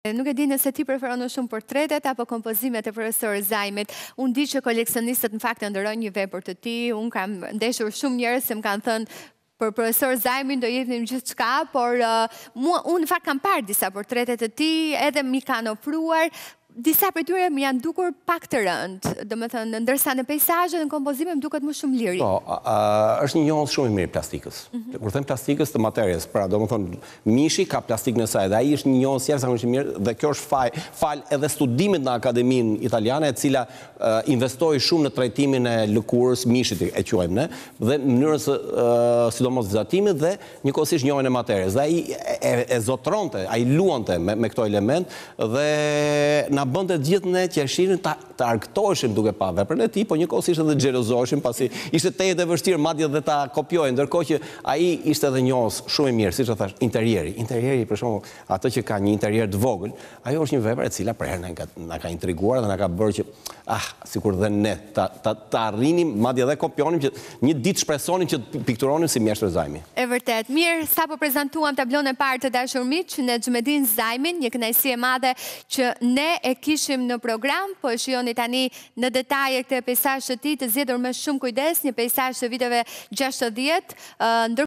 Nuk e di nëse ti preferon më shumë portretet apo kompozimet e profesor Zajmit. Unë di që koleksionistët në fakt ndërrojnë një vepër të tij. Unë kam ndeshur shumë njerëz që më kanë thënë për profesor Zajmin do jepnim gjithçka, por unë në fakt kam parë disa portretet të tij, edhe mi kanë ofruar. Disa për tyre më janë dukur pak të rëndë, domethënë ndërsa në peizazhe në kompozime më duket më shumë liri. Po, është një njohës shumë i mirë plastikës. Kur them plastikës të materjes, pra domethënë mishi ka plastikën e saj dhe ai është një njohës jashtëzakonisht i mirë dhe kjo është fal edhe studimit në Akademinë Italiane, e cila investoi shumë në trajtimin e lëkurës mishit e quajmë ne, dhe në mënyrën sidomos vizatimit dhe njëkohësisht njohjen e materjes. Dhe ai e zotronte, ai luante me këto element dhe na bënte gjithë ne qershirin të argëtoheshim duke pa veprën e tij, po njëkohësisht edhe xhelozoheshim pasi ishte tejet e vështirë madje dhe ta kopjojnë, ndërkohë që ai ishte edhe njohës shumë i mirë, siç e thash, interieri për shembull, ato që ka një interier të vogël, ajo është një vepër e cila për herë na ka intriguar dhe na ka bërë që sikur dhe ne ta arrinim, madje edhe kopjonim që një ditë shpresonin që pikturonin si mjeshtër Zajmi. E vërtet. Mirë, sapo prezantuam tablon e parë të dashur miq në Xhumedin Zajmin, një kënaqësi e madhe që ne e kishim në program, po e shihoni tani në detaje këtë peizazh të tij të zgjedhur me shumë kujdes, një peizazh të viteve 60.